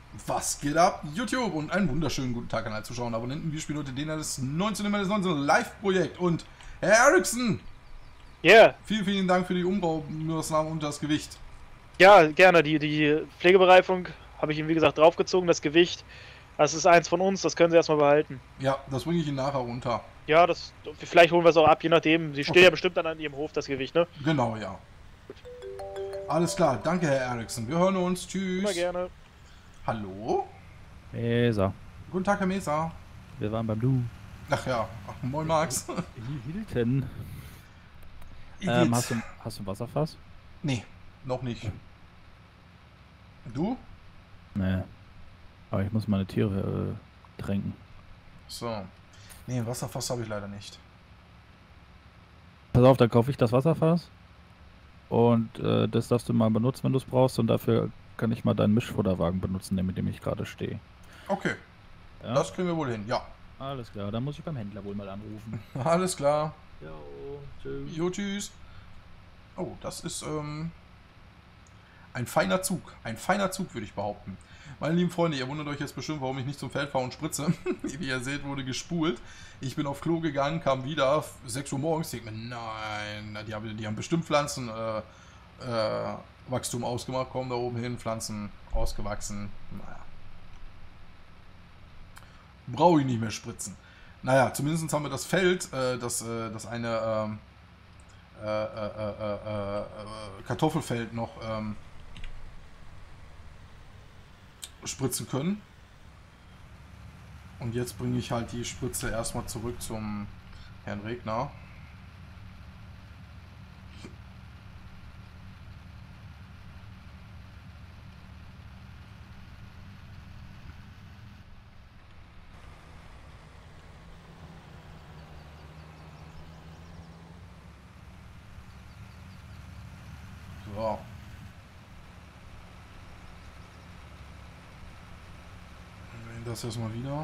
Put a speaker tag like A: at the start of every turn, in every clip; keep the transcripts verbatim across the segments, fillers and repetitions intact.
A: Was geht ab, YouTube? Und einen wunderschönen guten Tag an alle Zuschauer und Abonnenten. Wir spielen heute den das neunzehn neunzehn Live-Projekt. Und Herr Eriksson,
B: Ja, yeah.
A: Vielen, vielen Dank für die Umbaumaßnahmen und das Gewicht.
B: Ja, gerne. Die, die Pflegebereifung habe ich Ihnen, wie gesagt, draufgezogen. Das Gewicht, das ist eins von uns, das können Sie erstmal behalten.
A: Ja, das bringe ich Ihnen nachher runter.
B: Ja, das, vielleicht holen wir es auch ab, je nachdem. Sie steht
A: Okay.
B: ja bestimmt dann an Ihrem Hof, das Gewicht, ne?
A: Genau, ja. Alles klar, danke Herr Eriksson. Wir hören uns. Tschüss.
B: Immer gerne.
A: Hallo?
C: Mesa.
A: Guten Tag, Herr Mesa.
C: Wir waren beim Du.
A: Ach ja, Ach, moin Max.
C: Hilton. Ähm, hast, du, hast du ein Wasserfass?
A: Nee, noch nicht. Du?
C: Nee. Aber ich muss meine Tiere äh, tränken.
A: So. Nee, ein Wasserfass habe ich leider nicht.
C: Pass auf, dann kaufe ich das Wasserfass. Und äh, das darfst du mal benutzen, wenn du es brauchst. Und dafür kann ich mal deinen Mischfutterwagen benutzen, mit dem ich gerade stehe.
A: Okay.
C: Ja?
A: Das kriegen wir wohl hin, ja.
C: Alles klar, dann muss ich beim Händler wohl mal anrufen.
A: Alles klar.
C: Jo, tschüss.
A: Jo, tschüss. Oh, das ist ähm, ein feiner Zug. Ein feiner Zug, würde ich behaupten. Meine lieben Freunde, ihr wundert euch jetzt bestimmt, warum ich nicht zum Feld fahre und spritze. Wie ihr seht, wurde gespult. Ich bin auf Klo gegangen, kam wieder, sechs Uhr morgens. Ich denke mir, nein, die haben, die haben bestimmt Pflanzen äh, äh, Wachstum ausgemacht. Kommen da oben hin, Pflanzen ausgewachsen. Naja. Brauche ich nicht mehr spritzen. Naja, zumindest haben wir das Feld, äh, das, äh, das eine ähm, äh, äh, äh, äh, äh, Kartoffelfeld noch ähm, spritzen können. Und jetzt bringe ich halt die Spritze erstmal zurück zum Herrn Regner. So. Das erstmal wieder.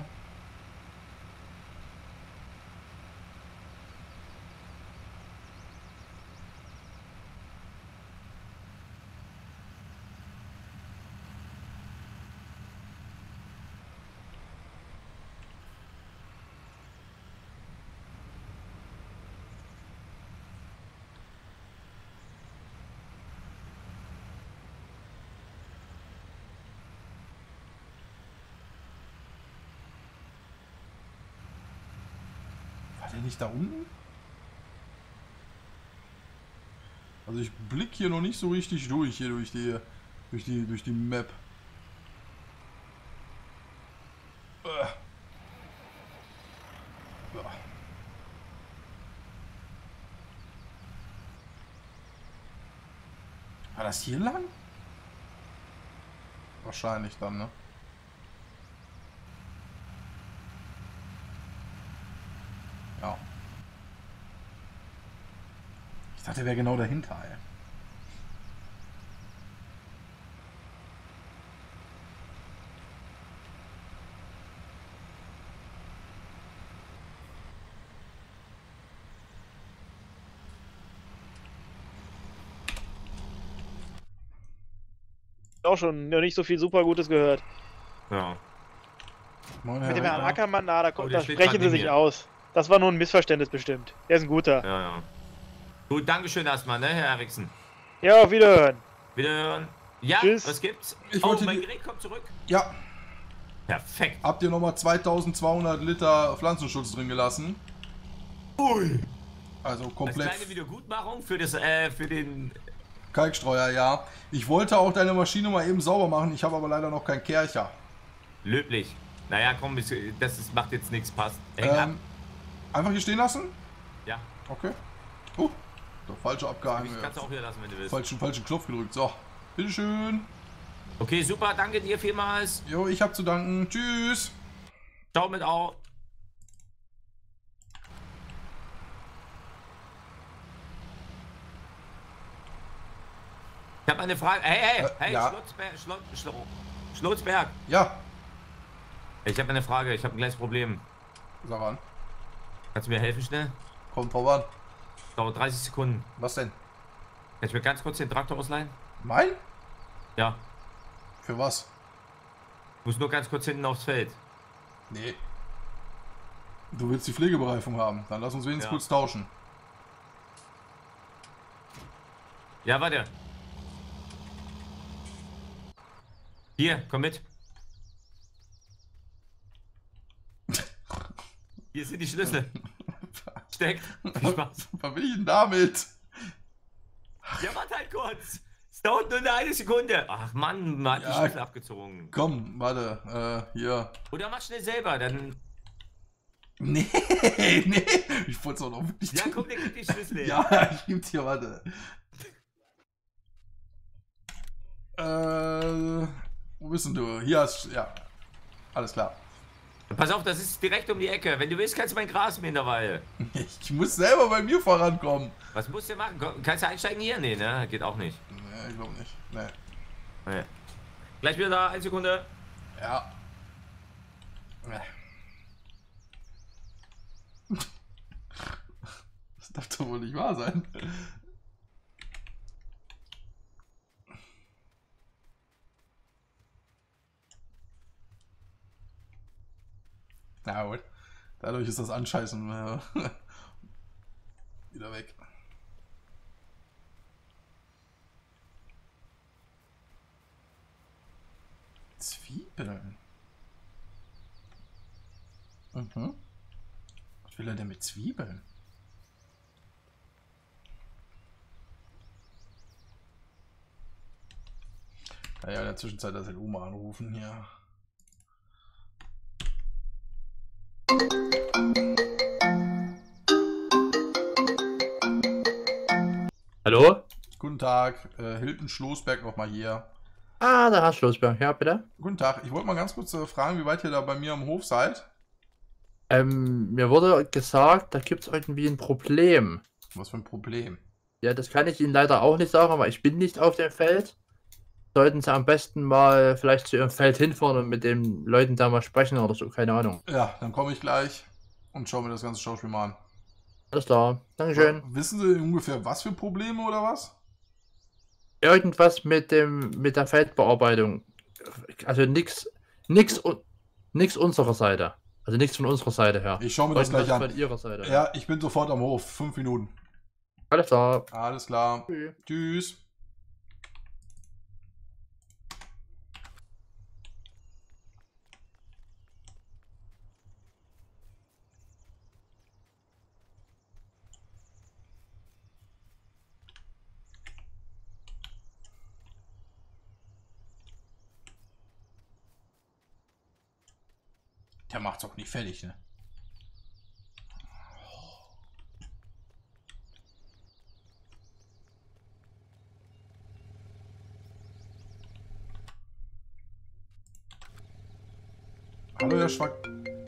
A: War der nicht da unten? Also ich blick hier noch nicht so richtig durch, hier durch die, durch die, durch die Map. Äh. Ja. War das hier lang? Wahrscheinlich dann, ne? Ja. Ich dachte, er wäre genau dahinter, ey.
B: Auch schon noch nicht so viel super Gutes gehört.
D: Ja.
A: Moin,
B: Mit dem Herrn
A: Regner.
B: Ackermann, na, da,
D: Oh, der
B: da
D: steht
B: sprechen
D: grad
B: Sie
D: neben
B: sich
D: mir.
B: aus. Das war nur ein Missverständnis bestimmt. Er ist ein guter.
D: Ja, ja. Gut, Dankeschön erstmal, ne, Herr Eriksson.
B: Ja, auf Wiederhören.
D: Wiederhören. Ja,
B: Tschüss.
D: was gibt's?
A: Ich
D: Oh,
A: wollte
D: mein
A: die-
D: Gerät kommt zurück.
A: Ja,
D: Perfekt.
A: habt ihr nochmal zweitausendzweihundert Liter Pflanzenschutz drin gelassen?
D: Ui.
A: Also
D: Als
A: komplett
D: kleine Wiedergutmachung für das, äh, für den...
A: Kalkstreuer, ja. Ich wollte auch deine Maschine mal eben sauber machen, ich habe aber leider noch keinen Kercher.
D: Löblich. Naja, komm, das ist, macht jetzt nichts, passt. Häng ab.
A: Ähm, einfach hier stehen lassen?
D: Ja,
A: Okay. Uh, doch falsche abgehangen.
D: ich kannst du auch hier lassen, wenn du willst.
A: Falschen, falschen Knopf gedrückt. So, bitteschön.
D: Okay, super, danke dir vielmals.
A: Jo, ich hab zu danken. Tschüss.
D: Ciao mit auch. Ich habe eine Frage. Hey, hey,
A: Äh,
D: hey,
A: ja.
D: Schlotzberg, Schlot, Schlo, Schlotzberg.
A: Ja,
D: Ich habe eine Frage, ich habe ein kleines Problem.
A: sag an.
D: Kannst du mir helfen schnell?
A: Kommt drauf an.
D: Dauert dreißig Sekunden.
A: Was denn?
D: Kannst du mir ganz kurz den Traktor ausleihen?
A: Mein?
D: Ja.
A: Für was?
D: Muss nur ganz kurz hinten aufs Feld.
A: Nee. Du willst die Pflegebereifung haben. Dann lass uns wenigstens
D: Ja.
A: kurz tauschen.
D: Ja, warte. Hier, komm mit. Hier sind die Schlüssel. Steckt. Viel Spaß.
A: Was will ich denn damit?
D: Ja, warte halt kurz. Es dauert nur eine Sekunde. Ach Mann, man hat
A: Ja.
D: die Schlüssel abgezogen.
A: Komm, warte. Äh, hier.
D: Oder mach schnell selber, dann...
A: Nee, nee. Ich wollte es auch noch wirklich
D: Ja,
A: tun.
D: komm, der kriegt die Schlüssel.
A: Ja, ich geb's hier, warte. Äh, wo bist denn du? Hier hast ja. Alles klar.
D: Pass auf, das ist direkt um die Ecke. Wenn du willst, kannst du mein Gras mähen derweil.
A: Ich muss selber bei mir vorankommen.
D: Was musst du machen? Komm, kannst du einsteigen hier? Nee, ne? Geht auch nicht.
A: Nee, ich glaube nicht. Nee.
D: Nee. Gleich wieder da, eine Sekunde.
A: Ja. Nee. Das darf doch wohl nicht wahr sein. Na gut. Dadurch ist das Anscheißen äh, wieder weg. Zwiebeln. Mhm. Was will er denn mit Zwiebeln? Naja, in der Zwischenzeit das halt Oma anrufen hier.
E: Hallo?
A: Guten Tag, äh, Hilton Schlossberg nochmal hier.
E: Ah, da hast du Schlossberg. Ja, bitte.
A: Guten Tag, ich wollte mal ganz kurz äh, fragen, wie weit ihr da bei mir am Hof seid.
E: Ähm, mir wurde gesagt, da gibt es irgendwie ein Problem.
A: Was für ein Problem?
E: Ja, das kann ich Ihnen leider auch nicht sagen, aber ich bin nicht auf dem Feld. Sollten Sie am besten mal vielleicht zu Ihrem Feld hinfahren und mit den Leuten da mal sprechen oder so, keine Ahnung.
A: Ja, dann komme ich gleich und schaue mir das ganze Schauspiel mal an.
E: Alles klar, Dankeschön.
A: Wissen Sie ungefähr, was für Probleme oder was?
E: Irgendwas mit dem, mit der Feldbearbeitung. Also nix, nix, un- nix unserer Seite. Also nichts von unserer Seite her.
A: Ich schaue mir das
E: Irgendwas
A: gleich an.
E: von Ihrer Seite.
A: Ja, ich bin sofort am Hof. Fünf Minuten.
E: Alles klar.
A: Alles klar.
E: Tschüss.
A: Tschüss. Der macht's auch nicht fertig, ne? Hallo, Herr Schwack.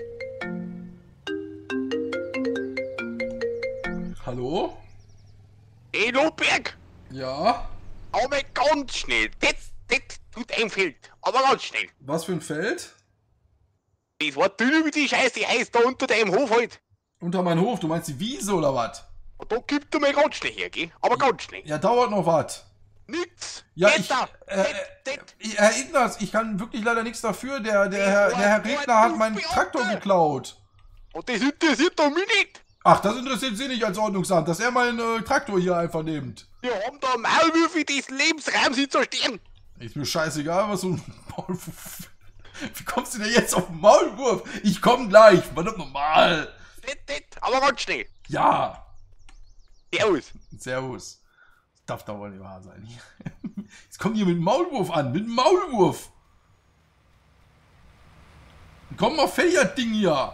A: Hallo?
F: Ey, Lobberg!
A: Ja?
F: Aber ganz schnell. Das, das tut einem fehlt. Aber ganz schnell.
A: Was für ein Feld?
F: Das war dünn wie die Scheiße Eis da unter deinem Hof halt.
A: Unter meinem Hof, du meinst die Wiese oder was?
F: Und da gibt er mal ganz schnell her, gell? Aber ganz schnell.
A: Ja, dauert noch was.
F: Nix.
A: Ja,
F: Geht
A: ich,
F: da.
A: äh,
F: Das, das.
A: Herr Ignaz, ich kann wirklich leider nichts dafür. Der, der, Herr, der Herr Redner hat meinen Traktor geklaut.
F: Und das interessiert doch mich nicht.
A: Ach, das interessiert Sie nicht als Ordnungsamt, dass er meinen äh, Traktor hier einfach nimmt.
F: Wir haben da Maulwürfe, die das Lebensraum sie zerstören.
A: Ist mir scheißegal, was so ein Maulwurf... Wie kommst du denn jetzt auf den Maulwurf? Ich komm gleich, verdammt normal.
F: Das, das. Aber ganz schnell.
A: Ja.
F: Servus.
A: Servus. Das darf doch wohl nicht wahr sein. Jetzt kommt hier mit dem Maulwurf an, mit dem Maulwurf. Komm mal, Fächer-Ding hier.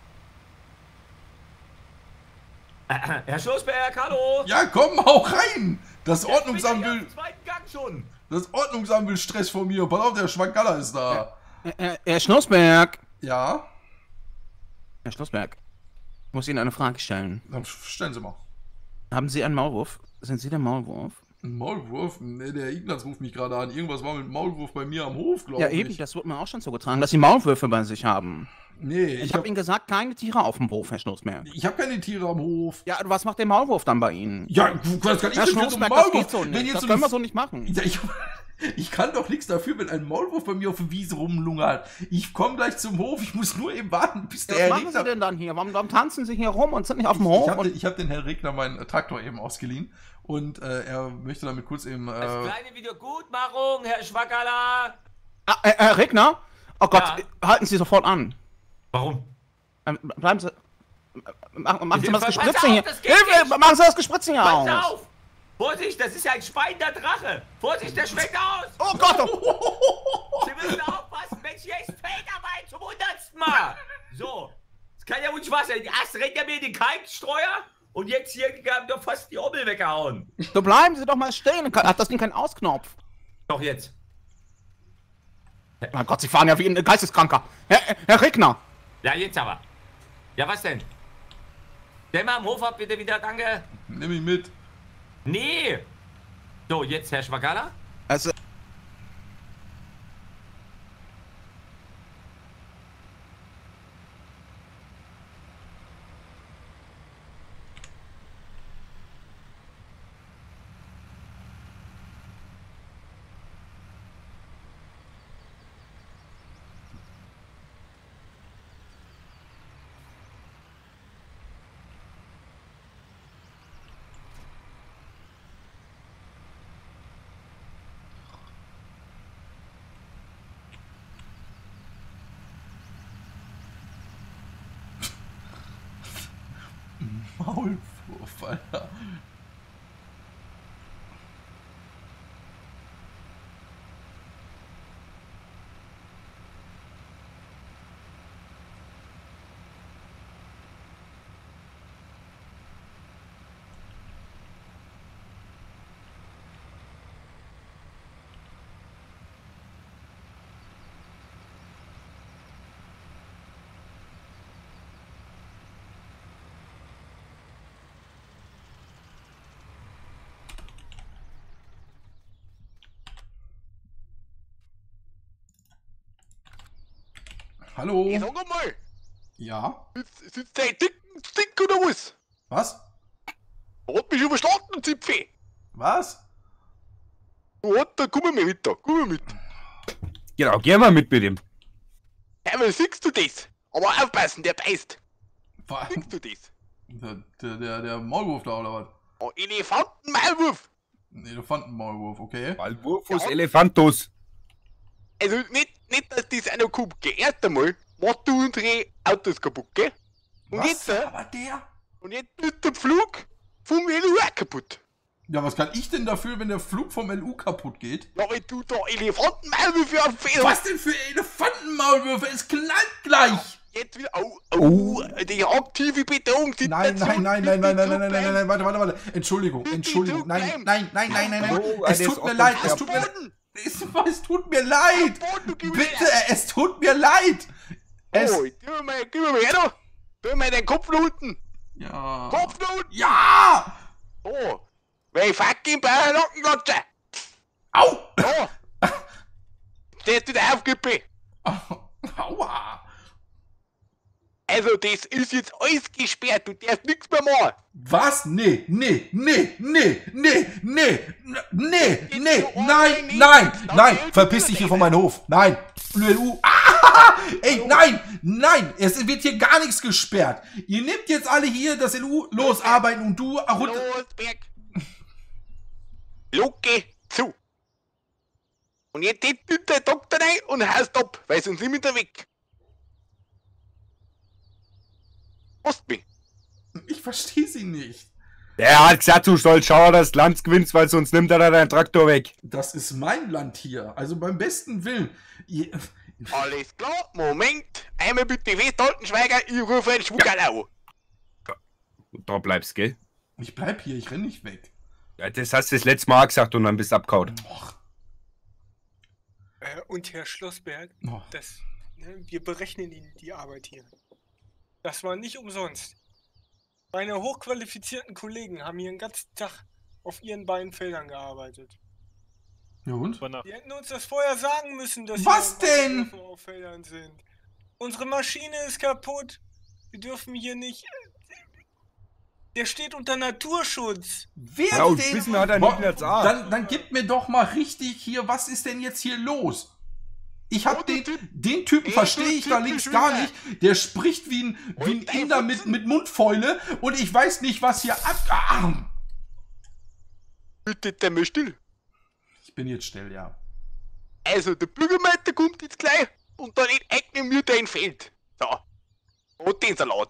D: Herr Schlossberg, hallo!
A: Ja, komm, hau rein. Das
D: Ja, ich bin
A: Ordnungsamt
D: ja
A: will,
D: hier im zweiten Gang schon.
A: das Ordnungsamt will Stress von mir. Pass auf, der Schwangalla ist da.
G: Herr, Herr Schlossberg!
A: Ja?
G: Herr Schlossberg, ich muss Ihnen eine Frage stellen.
A: Dann stellen Sie mal.
G: Haben Sie einen Maulwurf? Sind Sie der Maulwurf?
A: Ein Maulwurf? Ne, der Ignaz ruft mich gerade an. Irgendwas war mit Maulwurf bei mir am Hof, glaube
G: Ja,
A: ich.
G: eben, das wurde mir auch schon zugetragen, dass Sie Maulwürfe bei sich haben.
A: Nee,
G: Ich,
A: ich
G: habe
A: habe
G: Ihnen gesagt, keine Tiere auf dem Hof, Herr Schlossberg.
A: ich hab keine Tiere am Hof.
G: Ja, was macht der Maulwurf dann bei Ihnen?
A: Ja, was kann ich
G: Herr
A: denn für so einen
G: Schlossberg, das
A: Maulwurf?
G: geht so
A: Wenn
G: nicht.
A: jetzt
G: Das
A: so
G: können
A: eine
G: wir so nicht machen.
A: Ja, ich, Ich kann doch nichts dafür, wenn ein Maulwurf bei mir auf der Wiese rumlungert. Ich komme gleich zum Hof, ich muss nur eben warten, bis der
G: Was
A: Herr
G: machen
A: Regner...
G: Sie denn dann hier? Warum, warum tanzen Sie hier rum und sind nicht auf dem
A: Ich,
G: Hof?
A: ich habe
G: und
A: den, ich hab den Herrn Regner meinen Traktor eben ausgeliehen und äh, er möchte damit kurz eben... Äh,
D: Als kleine Wiedergutmachung, Herr Schwackerla.
G: ah, äh, Herr Regner? Oh Gott,
D: Ja.
G: äh, halten Sie sofort an.
D: Warum?
G: Ähm, bleiben Sie... äh, Machen, machen Sie mal das
D: Pass
G: Gespritze
D: auf,
G: hier.
D: das geht
G: Hilfe,
D: nicht.
G: machen Sie das Gespritze hier
D: Pass
G: aus.
D: auf! Vorsicht, das ist ja ein speiender Drache! Vorsicht, der schmeckt aus!
G: Oh Gott, oh.
D: Sie müssen aufpassen, Mensch, hier ist Feldarbeit zum hundertsten Mal! So, das kann ja wohl nicht wahr sein. Erst rennt er mir in den Kalkstreuer und jetzt hier haben doch fast die Ommel weggehauen.
G: So bleiben Sie doch mal stehen. Hat das Ding keinen Ausknopf?
D: Doch jetzt.
G: Mein Gott, Sie fahren ja wie ein Geisteskranker. Herr, Herr Regner.
D: Ja, jetzt aber. Ja, was denn? Stell mal am Hof ab, bitte wieder, danke.
A: Nimm ihn mit.
D: Nee! So, jetzt Herr Schwagala.
G: Also,
A: Maulwurf, Alter. Hallo?
F: Hey, sag mal,
A: Ja?
F: sitzt, sitzt der dicken Stick oder was?
A: Was?
F: Hat mich schon verstanden, Zipfel.
A: Was?
F: Warte, da komm mal mit da, komm mal mit.
G: genau, geh mal mit mit ihm.
F: Ja, aber siehst du das? Aber aufpassen, der beißt.
A: Was?
F: Siehst du das?
A: Der, der, der, der Maulwurf da, oder was?
F: Oh, Elefantenmaulwurf.
A: Ein Elefantenmaulwurf, okay.
G: Walwurfus
F: Ja.
G: Elefantus.
F: Also nicht, nicht, dass das auch noch kaputt geht. Erst einmal macht du unsere Autos kaputt, gell? Und
A: Was?
F: jetzt, äh,
A: Aber der?
F: und jetzt ist der Flug vom L U auch kaputt.
A: Ja, was kann ich denn dafür, wenn der Flug vom L U kaputt geht?
F: Ja, wenn du da Elefantenmaulwürfe auf Fehler
A: Was denn für Elefantenmaulwürfe? Es knallt gleich!
F: Jetzt wieder, au, au, die aktive Bedrohungssituation.
A: Nein, nein, nein, nein, nein, nein, nein, nein, nein,
F: nein,
A: nein, warte, warte, warte. Entschuldigung,
F: Bitte
A: Entschuldigung.
F: zurück
A: Nein,
F: bleiben.
A: nein, nein, nein, nein, nein.
G: Oh,
A: Es
G: eine
A: tut
G: ist
A: mir
G: auf
A: leid,
G: dem
A: es tut mir leid.
F: Boden.
A: Es, es tut mir leid.
F: Boden, du gib mir
A: Bitte,
F: her.
A: es tut mir leid. Es.
F: Oh, gib mir mal, gib mir mal her da. Tu mir den Kopf nach unten.
A: Ja.
F: Kopf nach unten.
A: Ja!
F: Oh, weil ich fucking bei der Nackenklatsche.
A: Au!
F: Oh. Stehst du da auf, Gippi?
A: Aua!
F: Also, das ist jetzt alles gesperrt. Du darfst nichts mehr machen.
A: Was? Nee, nee, nee, nee, nee, nee, nee, nee, nein, nein, nein, verpiss dich hier von meinem Hof. Nein, L U. Ah, ey, nein, nein, es wird hier gar nichts gesperrt. Ihr nehmt jetzt alle hier das L U losarbeiten und du runter.
F: Los, Berg. Lucke zu. Und jetzt tippt der Doktor rein und haust ab, weil sonst sind wir da weg. Hast mich.
A: Ich verstehe sie nicht.
G: Der hat gesagt, du sollst schauen, dass du Land gewinnst, weil sonst nimmt er da deinen Traktor weg.
A: Das ist mein Land hier. Also beim besten Willen. Ihr,
F: Alles klar, Moment. Einmal bitte festhalten, Schweiger, ich rufe einen Schwuckerl an.
G: Da bleibst, gell?
A: ich bleib hier, ich renn nicht weg.
G: Ja, das hast du das letzte Mal gesagt und dann bist du abgehauen.
A: Och,
H: Äh, und Herr Schlossberg,
A: oh.
H: das, ne, wir berechnen Ihnen die Arbeit hier. Das war nicht umsonst. Meine hochqualifizierten Kollegen haben hier den ganzen Tag auf ihren beiden Feldern gearbeitet.
A: Ja und?
H: Die hätten uns das vorher sagen müssen, dass
A: Was
H: hier
A: denn?
H: Maulwürfe auf Feldern sind. Unsere Maschine ist kaputt. Wir dürfen hier nicht... Der steht unter Naturschutz.
A: Wer
G: Ja, und
A: denn?
G: Wissen hat er
A: Boah,
G: nicht als A.
A: dann, dann gib mir doch mal richtig hier, was ist denn jetzt hier los? Ich hab
F: Oh,
A: den,
F: Typ.
A: den Typen
F: Ey,
A: verstehe
F: du
A: ich da
F: Typ,
A: links
F: du
A: gar
F: Schüler.
A: nicht. Der spricht wie ein, wie ein
F: Und dein
A: Inder mit,
F: Fuchsen.
A: mit Mundfäule und ich weiß nicht, was hier ab... Ah,
F: Bitte, der mal still.
A: ich bin jetzt still, ja.
F: Also, der Bürgermeister kommt jetzt gleich und dann enteignen wir dein Feld. So. Und den Salat.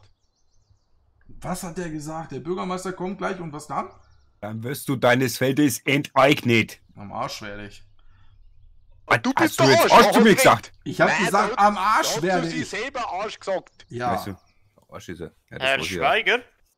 A: Was hat der gesagt? Der Bürgermeister kommt gleich und was dann?
G: Dann wirst du deines Feldes enteignet.
A: Am Arsch werde ich.
F: Und du
G: Hast
F: bist
G: du
F: der
G: jetzt
F: Arsch,
G: Arsch
F: da
G: zu mir
F: hast
G: gesagt?
F: recht.
A: Ich habe
F: Nein,
A: gesagt,
F: da-
A: am
F: Da
A: Arsch
F: hast
A: werde
F: du sie
A: ich.
F: selber Arsch gesagt.
A: Ja.
G: Weißt du? Arsch ist er. Ja, das
I: Herr
G: weiß ich ja.
I: Schweiger?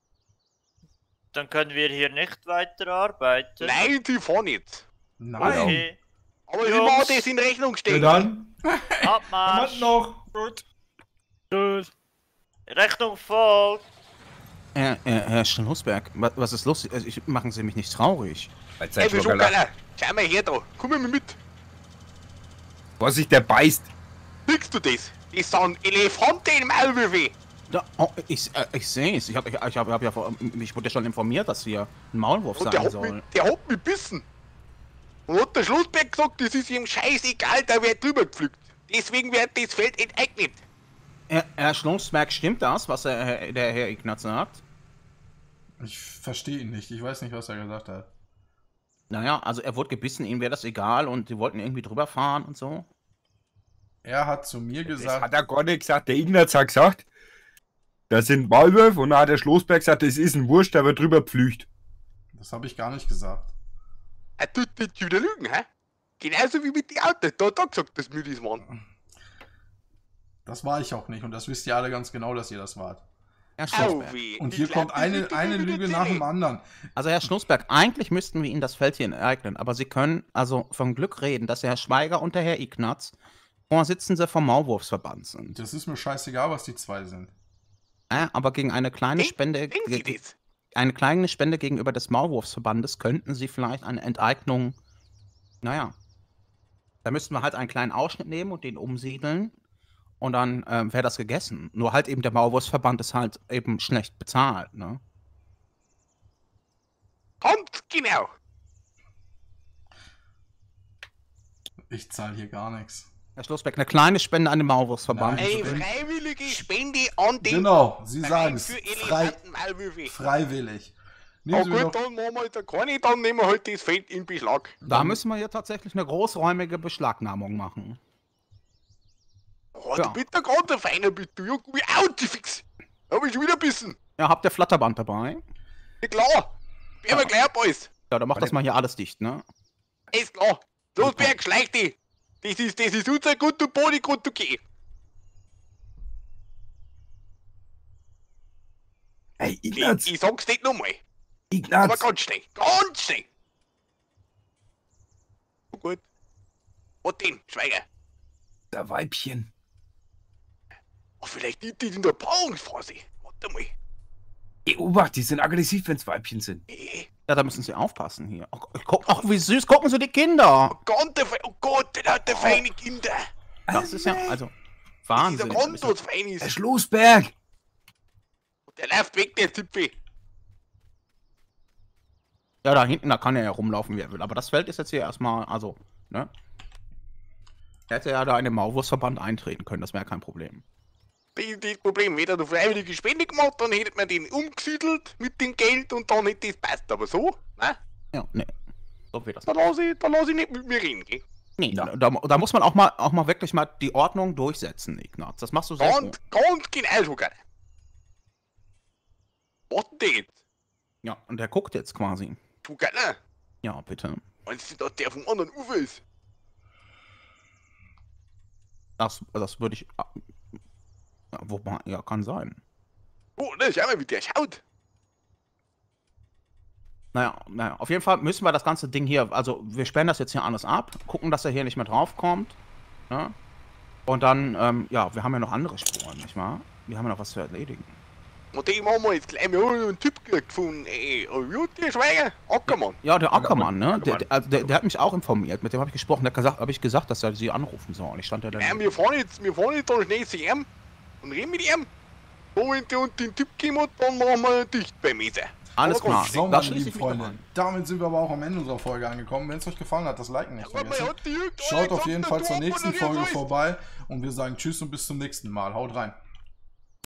I: Dann können wir hier nicht weiterarbeiten.
F: Nein, die fahren jetzt.
A: Nein.
I: Okay.
F: Aber sie
I: Jungs.
F: machen das in Rechnung stellen.
J: dann.
I: Abmarsch.
J: noch.
H: Gut.
B: Tschüss.
I: Rechnung voll.
K: Herr, Herr, Herr Schlossberg, was, was ist los? Also, ich, machen Sie mich nicht traurig.
G: Als
F: Ey,
G: sein
F: wieso
G: Schluckerler.
F: keiner? Schau mal her da. Komm mal mit.
G: Vorsicht, der beißt.
F: Siehst du das? Das sind Elefanten im Maulwürfel.
K: Da, oh, ich äh, ich sehe es. Ich habe ich, ich hab, hab ja vor, ich wurde ja schon informiert, dass hier ein Maulwurf
F: Und der
K: sein
F: hat,
K: soll.
F: mich, der hat mich bissen. Und hat der Schlossberg gesagt, das ist ihm scheißegal, da wird drüber gepflückt. Deswegen wird das Feld enteignet.
K: Herr, Herr Schlossberg, stimmt das, was der, der Herr Ignaz sagt?
A: Ich verstehe ihn nicht. Ich weiß nicht, was er gesagt hat.
K: Naja, also er wurde gebissen, ihm wäre das egal und die wollten irgendwie drüber fahren und so.
A: Er hat zu mir
G: Das
A: gesagt,
G: hat er gar nicht gesagt. Der Ignaz hat gesagt, das sind Maulwürfe und dann hat der Schlossberg gesagt, das ist ein Wurst, der wird drüber pflücht.
A: das habe ich gar nicht gesagt.
F: Er tut nicht wieder lügen, hä? Genauso wie mit den Autos. Da hat er gesagt, dass wir das waren.
A: Das war ich auch nicht und das wisst ihr alle ganz genau, dass ihr das wart.
K: Herr
F: Au
K: Schlossberg.
F: weh.
A: Und
F: Ich
A: hier
F: glaub,
A: kommt
F: das
A: eine,
F: wird
A: eine
F: wieder
A: Lüge
F: zählen.
A: nach dem anderen.
K: Also Herr Schlossberg, eigentlich müssten wir Ihnen das Feld hier enteignen, aber Sie können also vom Glück reden, dass der Herr Schweiger und der Herr Ignaz Vorsitzende vom Maulwurfsverband sind.
A: Das ist mir scheißegal, was die zwei sind.
K: Ja, aber gegen eine kleine
F: Denk-
K: Spende,
F: Denken Sie
K: ge-
F: das?
K: eine kleine Spende gegenüber des Maulwurfsverbandes könnten Sie vielleicht eine Enteignung, naja, da müssten wir halt einen kleinen Ausschnitt nehmen und den umsiedeln und dann ähm, wäre das gegessen. Nur halt eben der Maulwurfsverband ist halt eben schlecht bezahlt, ne?
F: Ganz genau.
A: Ich zahle hier gar nichts.
K: Herr Schlossberg, eine kleine Spende an den Maulwurfsverband.
A: Nein.
F: Eine freiwillige Spende an den
A: Genau, Sie
F: Verein
A: sagen es.
F: für
A: Frei,
F: Elefantenmaulwürfe.
A: freiwillig.
F: Na
A: Nehmen Sie mir
F: gut,
A: doch,
F: dann machen wir halt eine kleine, dann nehmen wir halt das Feld in Beschlag.
K: Da müssen wir ja tatsächlich eine großräumige Beschlagnahmung machen.
F: Oh,
K: Ja.
F: du bist da gerade der Feiner, bist du. Ja, wie Autifix. Hab ich schon wieder bissen.
K: Ja, habt ihr Flatterband dabei?
F: Ja, klar. Werden wir gleich ab alles.
K: Ja, dann macht das mal hier alles dicht, ne?
F: Ist klar. Los, Berg, schleich dich. Das ist, das ist unser guter Body, gut okay.
G: Hey,
F: Ich,
G: Ignaz!
F: ich sag's nicht nochmal. Aber
G: Ignaz!
F: ganz schnell. Ganz schnell. So gut. Was denn, Schweiger?
G: Der Weibchen.
F: Oh, vielleicht die, die in der Paarungsphase. Warte mal.
G: Ey, Obacht, die sind aggressiv, wenn's Weibchen sind.
F: Nee.
K: Ja, da müssen Sie aufpassen hier. Ach, guck, ach, wie süß, gucken Sie die Kinder.
F: Ganz der Fe oh Gott, der hat der feine Kinder.
K: Das ist ja, also,
F: Das
K: Wahnsinn.
F: ist ein ganz was Feines.
G: Der Schlossberg!
F: Der läuft weg, der Zipfel.
K: Ja, da hinten, da kann er ja rumlaufen, wie er will. Aber das Feld ist jetzt hier erstmal, also, ne? Er hätte ja da in den Maulwurfsverband eintreten können, das wäre kein Problem.
F: Das ist das Problem. Hätte er eine freiwillige Spende gemacht, dann hätte man den umgesiedelt mit dem Geld und dann hätte das passt. Aber so, ne?
K: Ja, ne. So wird das.
F: Da lass ich, da lass ich nicht mit mir reden, gell?
K: Nee, da, da, da muss man auch mal, auch mal wirklich mal die Ordnung durchsetzen, Ignaz. Das machst du sehr
F: Ganz,
K: gut.
F: ganz genau sogar. Was denn jetzt?
K: Ja, und der guckt jetzt quasi.
F: Du Gönner.
K: Ja, bitte.
F: Meinst du, dass der vom anderen Ufer ist?
K: Das, das würde ich. Ja, wobei, ja, kann sein.
F: Oh, ne, schau mal, wie der schaut.
K: Naja, naja, auf jeden Fall müssen wir das ganze Ding hier, also wir sperren das jetzt hier alles ab, gucken, dass er hier nicht mehr draufkommt. Ne? Und dann, ähm, ja, wir haben ja noch andere Spuren, nicht wahr? Wir haben ja noch was zu erledigen.
F: Und den machen wir jetzt gleich mal einen Typ gefunden, ey. Oh, ja, der Schweiger, Ackermann.
K: Ja, der Ackermann, ne? Der, der, also der, der hat mich auch informiert, mit dem habe ich gesprochen, der hat gesagt, habe ich gesagt, dass er sie anrufen soll. Ich stand ja dann.
F: Ja, wir fahren jetzt, wir fahren jetzt da schnell zu ihm und reden mit ihm. So, wenn der und den Tipp gegeben hat, dann machen wir dicht beim Essen.
K: Alles
F: Aber
K: klar.
F: gut,
A: So,
K: Da
A: meine
K: schließe
A: lieben
K: ich mich doch
A: Freunde,
K: an.
A: damit sind wir aber auch am Ende unserer Folge angekommen. Wenn es euch gefallen hat, das Liken nicht
F: Aber
A: vergessen.
F: hat die irgendeiner
A: Schaut auf
F: gesagt,
A: jeden
F: dass
A: Fall
F: du
A: zur nächsten
F: abmoderieren
A: Folge
F: sollst?
A: vorbei und wir sagen Tschüss und bis zum nächsten Mal. Haut rein.